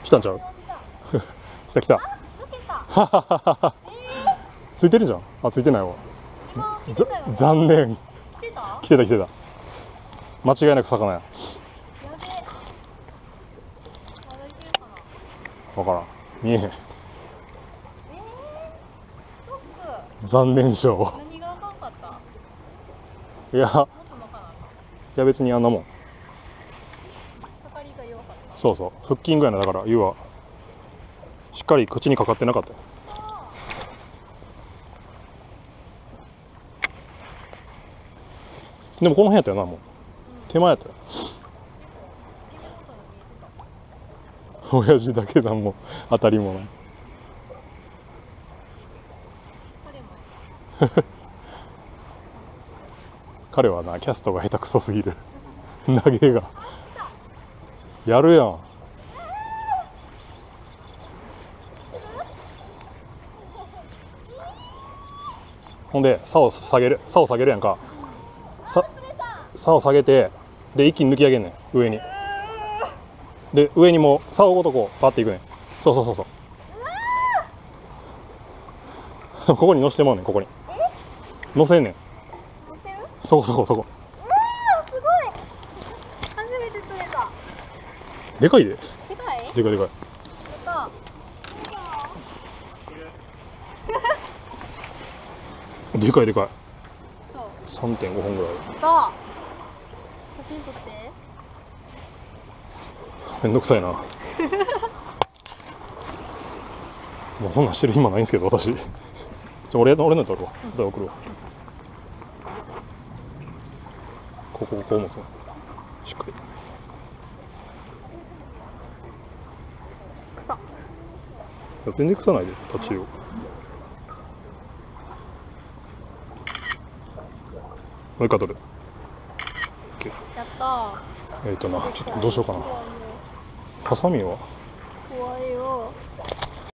来たんちゃう来た来た。ついてるじゃん。あ、ついてないわ。残念。来てた来てた。間違いなく魚や。わからん。見えへん。残念賞。 何があかんかった？ いや別にあんなもん。そうそう、フッキングやな。だから湯はしっかり口にかかってなかったよ。でもこの辺やったよな。もう手前やったよ。親父だけだもん、当たりもない。彼はな、キャストが下手くそすぎる。投げがやるやん。ほんで竿を下げるやんか。竿を下げて、で一気に抜き上げんねん、上に。で上にもう竿ごとこうパッていくねん。そうそうそうそう。ここに乗せてもらうねん。ここに乗せんねん。そこそこそこ。 すごい。初めて釣れた。 でかいで。 でかい？ でかいでかい。でかいでかい。そう。3.5 本ぐらい。 写真撮って。 めんどくさいな。もうこんなんしてる暇ないんですけど、私。俺のやつあるわ。だから送るわ。こう持つの。しっかり。全然臭ないで、タチウオ。もう一回取る。 やったー。 ちょっとどうしようかな。ハサミは終わりよ。